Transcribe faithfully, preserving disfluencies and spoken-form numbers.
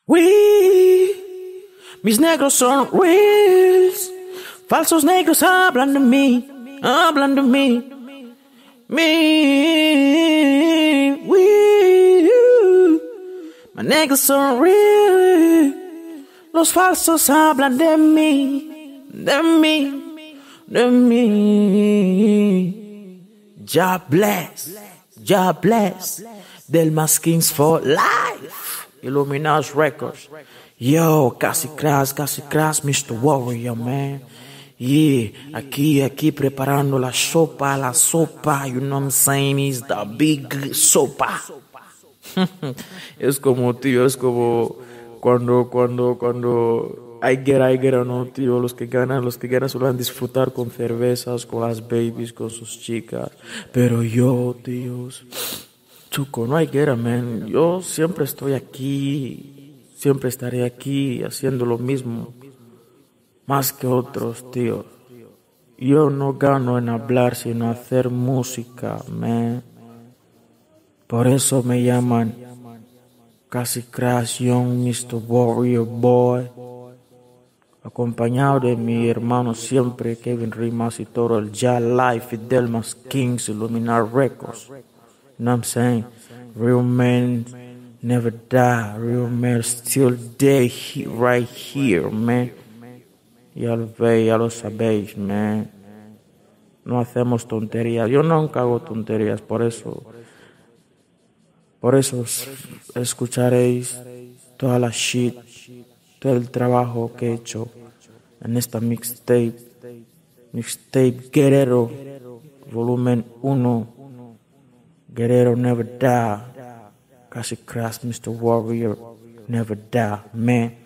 We, mis negros son reals. Falsos negros hablan de mí, hablan de mí. Me, we, mis negros son real. Los falsos hablan de mí, de mí, de mí. Ya bless, ya bless. Delmas Kings for life. Illuminati Records. Yo, casi crash, casi crash, mister Warrior, man. Yeah, aquí, aquí preparando la sopa, la sopa, you know what I'm saying, is the big sopa. Es como, tío, es como cuando, cuando, cuando hay guerra, hay guerra, no, tío, los que ganan, los que ganan solo van a disfrutar con cervezas, con las babies, con sus chicas. Pero yo, tíos, Chuco, no hay guerra, man. Yo siempre estoy aquí, siempre estaré aquí haciendo lo mismo, más que otros, tío. Yo no gano en hablar, sino hacer música, man. Por eso me llaman Casi Crash Young mister Warrior Boy. Acompañado de mi hermano siempre, Kevin Rimas y todo el Ya Life y Delmas Kings, Illuminati Records. You know what I'm saying? Real men never die. Real men still there, he, right here, man. Ya lo veis, ya lo sabéis, man. No hacemos tonterías. Yo nunca hago tonterías, por eso. Por eso escucharéis toda la shit, todo el trabajo que he hecho en esta mixtape. Mixtape Guerrero, volumen uno. Guerrero never die. Casi Crash mister Warrior never die, man.